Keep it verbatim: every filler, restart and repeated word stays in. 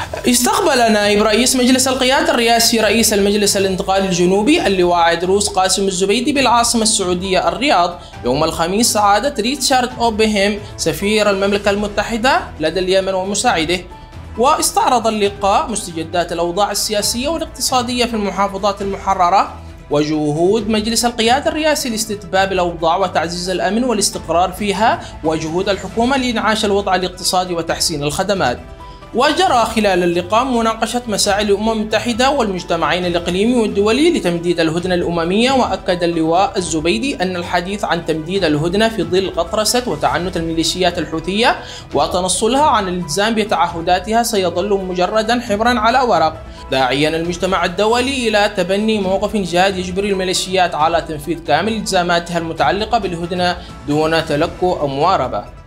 استقبل نائب رئيس مجلس القيادة الرئاسي رئيس المجلس الانتقالي الجنوبي اللواء عيدروس قاسم الزبيدي بالعاصمة السعودية الرياض يوم الخميس سعادة ريتشارد أوبيهيم سفير المملكة المتحدة لدى اليمن ومساعده. واستعرض اللقاء مستجدات الأوضاع السياسية والاقتصادية في المحافظات المحررة وجهود مجلس القيادة الرئاسي لاستتباب الأوضاع وتعزيز الأمن والاستقرار فيها وجهود الحكومة لإنعاش الوضع الاقتصادي وتحسين الخدمات. وجرى خلال اللقاء مناقشة مساعي الأمم المتحدة والمجتمعين الإقليمي والدولي لتمديد الهدنة الأممية. وأكد اللواء الزبيدي أن الحديث عن تمديد الهدنة في ظل غطرسة وتعنت الميليشيات الحوثية وتنصلها عن الالتزام بتعهداتها سيظل مجردا حبرا على ورق، داعيا المجتمع الدولي إلى تبني موقف جاد يجبر الميليشيات على تنفيذ كامل التزاماتها المتعلقة بالهدنة دون تلكؤ أو مواربة.